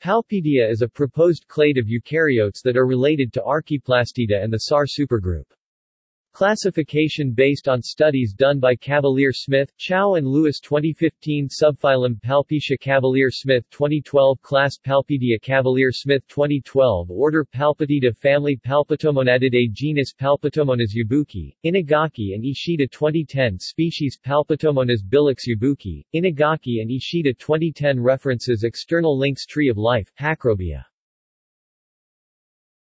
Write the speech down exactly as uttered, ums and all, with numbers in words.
Palpitea is a proposed clade of eukaryotes that are related to Archaeplastida and the S A R supergroup. Classification based on studies done by Cavalier-Smith, Chow and Lewis twenty fifteen. Subphylum Palpitea. Cavalier-Smith twenty twelve. Class Palpitea. Cavalier-Smith twenty twelve. Order Palpitida. Family Palpitomonadidae. Genus Palpitomonas yubuki, Inagaki and Ishida. Twenty ten. Species Palpitomonas bilix yubuki, Inagaki and Ishida. Twenty ten. References. External links. Tree of Life, Hacrobia.